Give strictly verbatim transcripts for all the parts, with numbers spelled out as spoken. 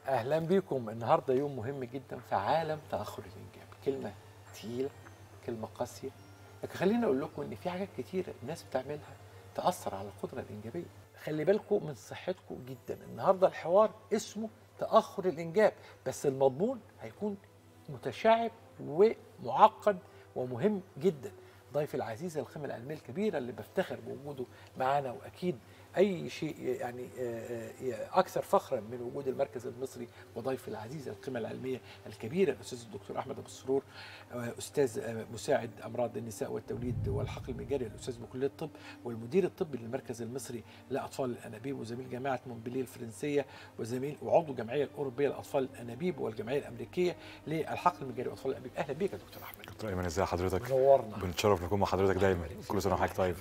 اهلا بيكم. النهارده يوم مهم جدا في عالم تاخر الانجاب. كلمه تقيله، كلمه قاسيه، لكن خليني اقول لكم ان في حاجات كتيره الناس بتعملها تاثر على القدره الانجابيه. خلي بالكم من صحتكم جدا. النهارده الحوار اسمه تاخر الانجاب، بس المضمون هيكون متشعب ومعقد ومهم جدا. ضيفي العزيز القيمه العلميه الكبيره اللي بفتخر بوجوده معانا، واكيد اي شيء يعني اكثر فخرا من وجود المركز المصري وضيفي العزيز القيمه العلميه الكبيره الاستاذ الدكتور احمد ابو السرور، استاذ مساعد امراض النساء والتوليد والحقل المجاري الاستاذ بكليه الطب، والمدير الطبي للمركز المصري لاطفال الانابيب، وزميل جامعه مونبليه الفرنسيه، وزميل وعضو الجمعيه الاوروبيه لاطفال الانابيب والجمعيه الامريكيه للحقل المجاري واطفال الانابيب. اهلا بك يا دكتور احمد. دكتور ايمن، ازي حضرتك؟ منورنا. بنتشرف نكون مع حضرتك دايما. كل سنه وحضرتك طيب.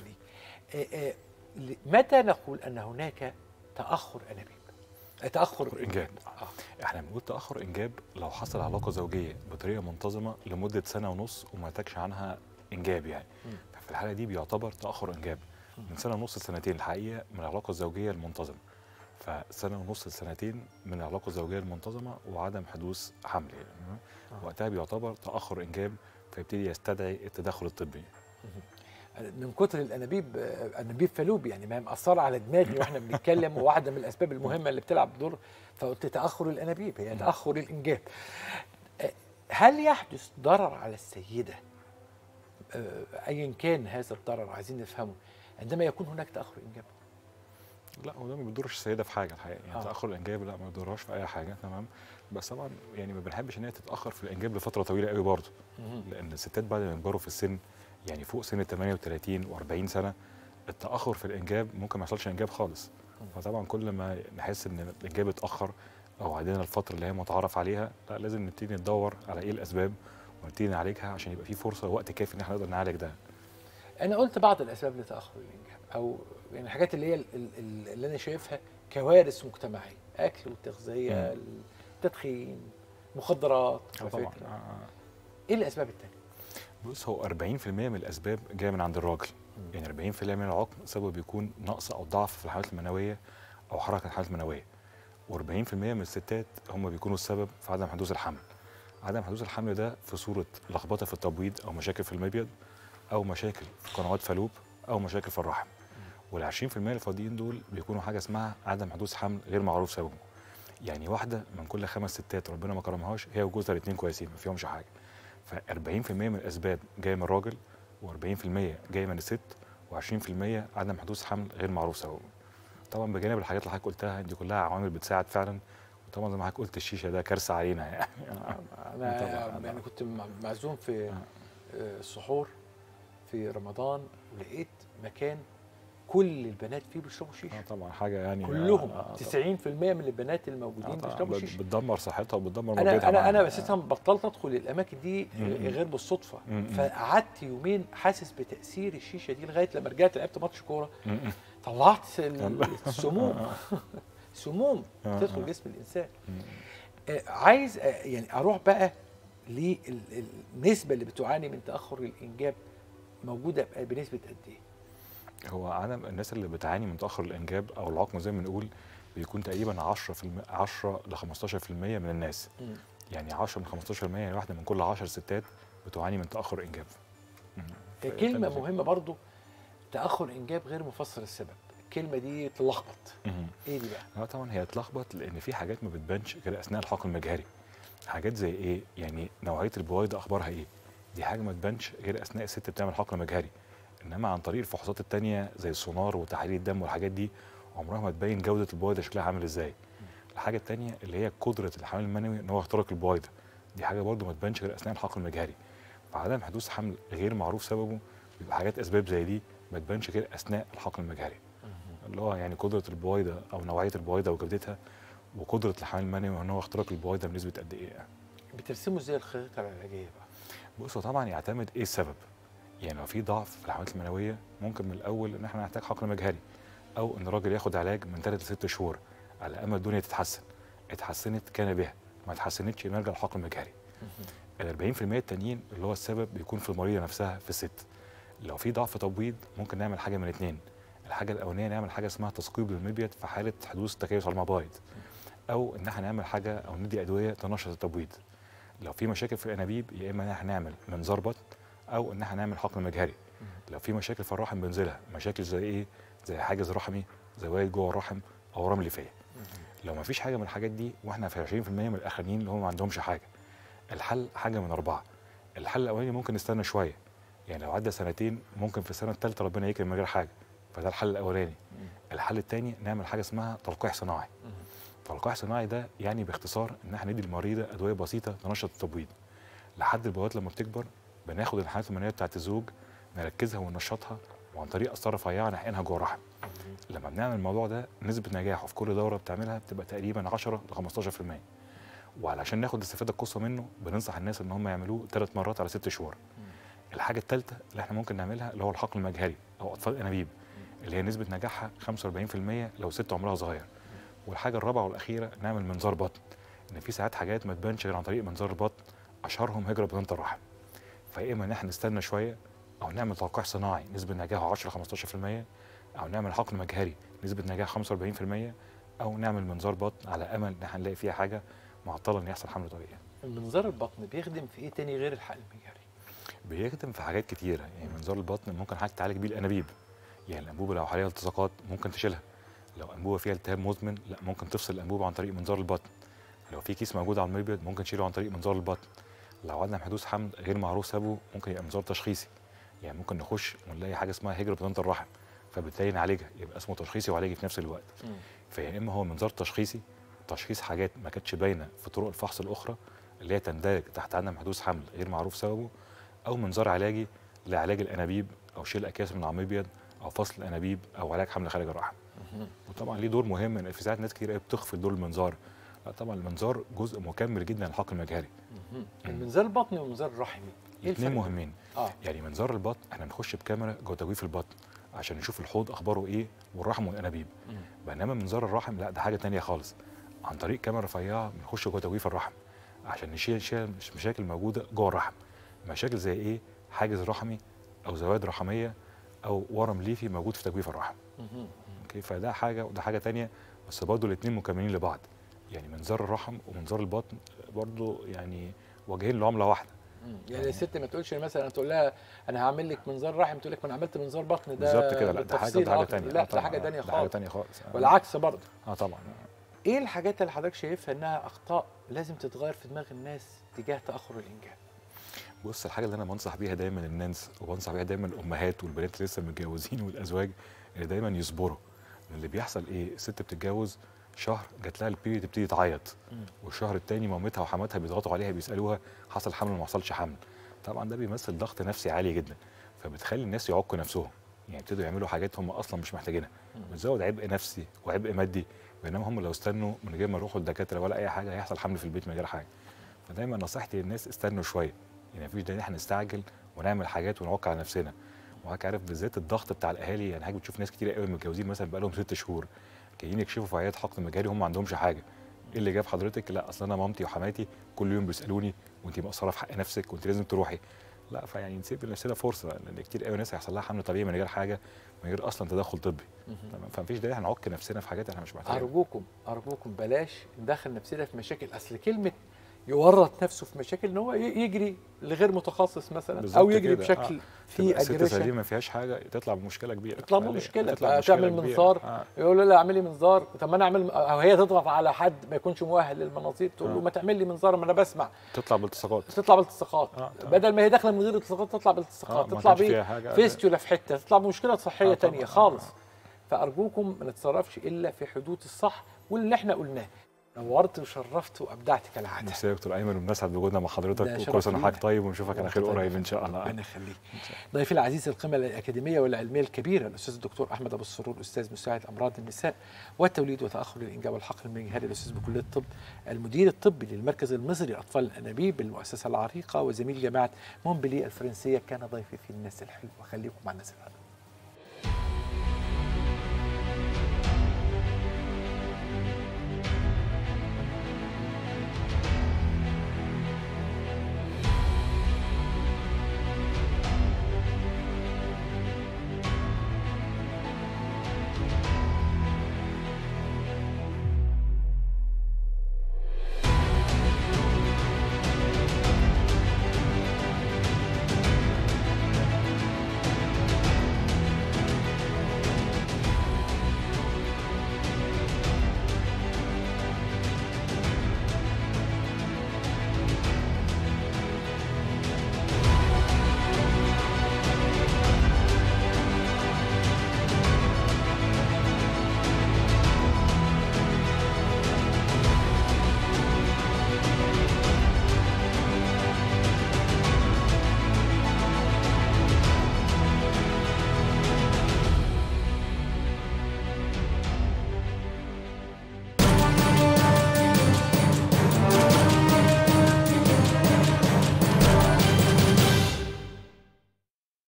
متى نقول ان هناك تاخر انابيب؟ تاخر انجاب. آه. احنا بنقول تاخر انجاب لو حصل علاقه زوجيه بطريقه منتظمه لمده سنه ونص وما نتجش عنها انجاب، يعني في الحاله دي بيعتبر تاخر انجاب من سنه ونص لسنتين الحقيقه من العلاقه الزوجيه المنتظمه. فسنه ونص لسنتين من العلاقه الزوجيه المنتظمه وعدم حدوث حمل، يعني آه. وقتها بيعتبر تاخر انجاب، فيبتدي يستدعي التدخل الطبي. من كتر الانابيب، انابيب فالوب يعني ما مأثره على دماغي واحنا بنتكلم، وواحده من الاسباب المهمه اللي بتلعب دور، فقلت تاخر الانابيب هي تاخر الانجاب. هل يحدث ضرر على السيده ايا كان هذا الضرر؟ عايزين نفهمه عندما يكون هناك تاخر انجاب. لا، هو ده ما بيضرش السيده في حاجه الحقيقه، يعني آه. تاخر الانجاب لا ما بيضرهاش في اي حاجه، تمام. بس طبعا يعني ما بنحبش ان هي تتاخر في الانجاب لفتره طويله قوي برضه، لان الستات بعد ما يكبروا في السن، يعني فوق سن ثمانية وثلاثين وأربعين سنه، التاخر في الانجاب ممكن ما يحصلش انجاب خالص. فطبعا كل ما نحس ان الانجاب اتاخر او عدينا الفتره اللي هي متعارف عليها، لا لازم نبتدي ندور على ايه الاسباب ونبتدي نعالجها عشان يبقى في فرصه ووقت كافي ان احنا نقدر نعالج ده. انا قلت بعض الاسباب لتاخر الانجاب، او يعني الحاجات اللي هي اللي انا شايفها كوارث مجتمعيه: اكل وتغذيه، تدخين، مخدرات، على فكره. آه. ايه الاسباب الثانيه؟ بص، هو أربعين في المية من الاسباب جايه من عند الراجل، يعني أربعين في المية من العقم سبب بيكون نقص او ضعف في الحالات المنويه او حركه الحالات المنويه، وأربعين في المية من الستات هم بيكونوا السبب في عدم حدوث الحمل. عدم حدوث الحمل ده في صوره لخبطه في التبويض او مشاكل في المبيض او مشاكل في قنوات فالوب او مشاكل في الرحم. وال عشرين في المية الفاضيين دول بيكونوا حاجه اسمها عدم حدوث حمل غير معروف سببه، يعني واحده من كل خمس ستات ربنا ما كرمهاش هي وجوزها الاثنين كويسين ما فيهمش حاجه. ف أربعين في المية من الاسباب جايه من الراجل، وأربعين في المية جايه من الست، وعشرين في المية عدم حدوث حمل غير معروف سببه. طبعا بجانب الحاجات اللي حضرتك قلتها دي كلها عوامل بتساعد فعلا، وطبعا زي ما حضرتك قلت الشيشه ده كارثه علينا يعني. انا انا كنت معزوم في السحور في رمضان، ولقيت مكان كل البنات فيه بيشربوا شيشه. اه طبعا حاجه يعني كلهم آه تسعين في المية من البنات الموجودين آه بيشربوا شيشه. بتدمر صحتها وبتدمر انا مجهودها. انا انا اساسا بطلت ادخل الاماكن دي غير بالصدفه، فقعدت يومين حاسس بتاثير الشيشه دي لغايه لما رجعت لعبت ماتش كوره، طلعت السموم سموم تدخل جسم الانسان. عايز يعني اروح بقى للنسبه اللي بتعاني من تاخر الانجاب، موجوده بنسبه قد ايه؟ هو عدم الناس اللي بتعاني من تاخر الانجاب او العقم زي ما بنقول بيكون تقريبا عشرة في المية عشرة ل خمستاشر في المية من الناس. م. يعني عشرة من خمستاشر في المية، يعني واحده من كل عشر ستات بتعاني من تاخر انجاب. كلمه مهمه برضو: تاخر انجاب غير مفسر السبب. الكلمه دي تلخبط. ايه دي بقى؟ اه طبعا هي تلخبط لان في حاجات ما بتبانش غير اثناء الحقن المجهري. حاجات زي ايه؟ يعني نوعيه البويضه اخبارها ايه؟ دي حاجه ما تبانش غير اثناء الست بتعمل حقن مجهري. انما عن طريق الفحوصات الثانيه زي السونار وتحاليل الدم والحاجات دي عمرها ما تبين جوده البويضه شكلها عامل ازاي. الحاجه الثانيه اللي هي قدره الحمل المنوي ان هو يخترق البويضه، دي حاجه برده ما تبانش غير اثناء الحقن المجهري. فعدم حدوث حمل غير معروف سببه بيبقى حاجات اسباب زي دي ما تبانش غير اثناء الحقن المجهري، اللي هو يعني قدره البويضه او نوعيه البويضه وجودتها، وقدره الحمل المنوي ان هو يخترق البويضه بنسبه قد ايه يعني. بترسموا ازاي الخريطه العلاجيه بقى؟ بصوا طبعا يعتمد ايه السبب. يعني لو في ضعف في الحملات المنويه ممكن من الاول ان احنا نحتاج حقن مجهري، او ان الراجل ياخد علاج من ثلاث لست شهور على امل الدنيا تتحسن. اتحسنت كان بها، ما اتحسنتش نرجع للحقن المجهري. ال أربعين في المية التانيين اللي هو السبب بيكون في المريضه نفسها في الست. لو في ضعف تبويض ممكن نعمل حاجه من اثنين: الحاجه الاولانيه نعمل حاجه اسمها تثقيب للمبيض في حاله حدوث تكيس على المبايض، او ان احنا نعمل حاجه او ندي ادويه تنشط التبويض. لو في مشاكل في الانابيب يا اما ان احنا نعمل منظار بطن او ان احنا نعمل حقن مجهري. لو في مشاكل في الرحم بنزلها، مشاكل زي ايه؟ زي حاجز رحمي، زوايد جوه الرحم، اورام ليفيه. لو ما فيش حاجه من الحاجات دي واحنا في عشرين في المية من الاخرين اللي هم ما عندهمش حاجه، الحل حاجه من اربعه. الحل الاولاني ممكن نستنى شويه، يعني لو عدى سنتين ممكن في السنه الثالثه ربنا يكرم من غير حاجه، فده الحل الاولاني. الحل الثاني نعمل حاجه اسمها تلقيح صناعي. تلقيح صناعي ده يعني باختصار ان احنا ندي المريضه ادويه بسيطه تنشط التبويض. لحد البويضات لما بتكبر بناخد الحالات المنويه بتاعت الزوج نركزها وننشطها، وعن طريق قسطره رفيعه نحقنها جوه الرحم. لما بنعمل الموضوع ده نسبه نجاحه في كل دوره بتعملها بتبقى تقريبا عشرة ل خمستاشر في المية. وعلشان ناخد الاستفاده القصوى منه بننصح الناس ان هم يعملوه ثلاث مرات على ست شهور. الحاجه الثالثه اللي احنا ممكن نعملها اللي هو الحقن المجهري او اطفال الانابيب، اللي هي نسبه نجاحها خمسة واربعين في المية لو ست عمرها صغير. والحاجه الرابعه والاخيره نعمل منظار بطن، ان في ساعات حاجات ما تبانش غير عن طريق منظار البطن، اشهرهم هجره بطانه الرحم. فيا اما ان احنا نستنى شويه او نعمل تلقيح صناعي نسبه نجاحه عشرة خمستاشر في المية، او نعمل حقن مجهري نسبه نجاح خمسة واربعين في المية، او نعمل منظار بطن على امل ان احنا نلاقي فيها حاجه معطله ان يحصل حمل طبيعي. المنظار البطن بيخدم في ايه تاني غير الحقن المجهري؟ بيخدم في حاجات كتيره، يعني منظار البطن ممكن حضرتك تعالج بيه الانابيب. يعني الانبوبه لو عليها التصاقات ممكن تشيلها. لو انبوبه فيها التهاب مزمن لا ممكن تفصل الانبوبه عن طريق منظار البطن. لو في كيس موجود على المبيض ممكن تشيله عن طريق منظار البطن. لو عندنا حدوث حمل غير معروف سببه ممكن يبقى منظار تشخيصي، يعني ممكن نخش ونلاقي حاجه اسمها هجره بطانه الرحم، فبالتالي نعالجها، يبقى اسمه تشخيصي وعلاجي في نفس الوقت. فيا اما هو منظار تشخيصي تشخيص حاجات ما كانتش باينه في طرق الفحص الاخرى اللي هي تندرج تحت عدم حدوث حمل غير معروف سببه، او منظار علاجي لعلاج الانابيب او شيل اكياس من على المبيض او فصل الانابيب او علاج حمل خارج الرحم. وطبعا ليه دور مهم ان في ساعات ناس كتير بتخفي دور المنظار. لا طبعا المنظار جزء مكمل جدا للحقن المجهري. المنظار البطني والمنظار الرحمي ايه الاثنين الفرق؟ مهمين. اه يعني منظار البطن احنا نخش بكاميرا جوه تجويف البطن عشان نشوف الحوض اخباره ايه والرحم والانابيب. بينما منظار الرحم لا ده حاجه ثانيه خالص. عن طريق كاميرا رفيعه بنخش جوه تجويف الرحم عشان نشيل شيل مشاكل موجوده جوه الرحم. مشاكل زي ايه؟ حاجز رحمي او زوائد رحميه او ورم ليفي موجود في تجويف الرحم. اوكي، فده حاجه وده حاجه ثانيه، بس برضه الاثنين مكملين لبعض. يعني منظار الرحم ومنظار البطن برضه يعني وجهين لعمله واحده. يعني الست ما تقولش مثلا تقول لها انا هعمل لك منظار رحم تقول لك ما انا عملت منظار بطن، ده بالظبط كده. لا ده حاجه وده حاجه ثانيه. لا ده حاجه ثانيه خالص. ده حاجه خالص ثانيه خالص. والعكس برضه. اه طبعا. ايه الحاجات اللي حضرتك شايفها انها اخطاء لازم تتغير في دماغ الناس تجاه تاخر الانجاب؟ بص الحاجه اللي انا بنصح بيها دايما الناس وبنصح بيها دايما الامهات والبنات اللي لسه متجوزين والازواج اللي دايما يصبروا. اللي بيحصل ايه؟ الست بتتجوز شهر جات لها البيريد تبتدي تعيط، والشهر الثاني مامتها وحماتها بيضغطوا عليها بيسالوها حصل حمل ولا ما حصلش حمل. طبعا ده بيمثل ضغط نفسي عالي جدا، فبتخلي الناس يعقوا نفسهم، يعني يبتدوا يعملوا حاجات هم اصلا مش محتاجينها، بتزود عبء نفسي وعبء مادي. بينما هم لو استنوا من غير ما يروحوا للدكاتره ولا اي حاجه هيحصل حمل في البيت من غير حاجه. فدايما نصيحتي للناس استنوا شويه، يعني مفيش داعي ان احنا نستعجل ونعمل حاجات ونعك على نفسنا. وحضرتك عارف بالذات الضغط بتاع الاهالي، يعني حضرتك بتشوف ناس كتير قوي متجوزين مثلا بقى لهم ست شهور جايين يكشفوا في عيادة حقن مجهري هم ما عندهمش حاجه. ايه اللي جاب حضرتك؟ لا اصل انا مامتي وحماتي كل يوم بيسالوني وانت مقصره في حق نفسك وانت لازم تروحي. لا فيعني نسيب لنفسنا فرصه، لان كتير قوي ناس هيحصل لها حمل طبيعي من غير حاجه، من غير اصلا تدخل طبي. تمام، فمفيش داعي هنعك نفسنا في حاجات احنا مش محتاجينها. ارجوكم ارجوكم بلاش ندخل نفسنا في مشاكل. اصل كلمه يورط نفسه في مشاكل ان هو يجري لغير متخصص مثلا او يجري بشكل آه. فيه اجريشن. الست دي ما فيهاش حاجه تطلع بمشكله كبيره، تطلع بمشكله تعمل منظار آه. يقول له لا اعملي منظار، طب ما انا اعمل، او هي تضغط على حد ما يكونش مؤهل للمناظير تقول له آه. ما تعمل لي منظار ما انا بسمع، تطلع بالتصاقات تطلع بالتصاقات آه. بدل ما هي داخله من غير التصاقات تطلع بالتصاقات آه. تطلع بفيستولا في حته، تطلع بمشكله صحيه آه ثانيه خالص. آه. فارجوكم ما نتصرفش الا في حدود الصح واللي احنا قلناه. نورت وشرفت وابدعت كالعاده. ميرسي يا دكتور ايمن، وبنسعد بوجودنا مع حضرتك، وكل سنه وحضرتك طيب ونشوفك على خير قريب ان شاء الله. ربنا يخليك. ضيفي العزيز القيمه الاكاديميه والعلميه الكبيره الاستاذ الدكتور احمد ابو السرور، استاذ مساعد امراض النساء والتوليد وتاخر الانجاب والحقن المجهري، الاستاذ بكليه الطب، المدير الطبي للمركز المصري اطفال الانابيب بالمؤسسه العريقه، وزميل جامعه مونبلي الفرنسيه، كان ضيفي في الناس الحلوه. خليكم مع الناس الحلوه.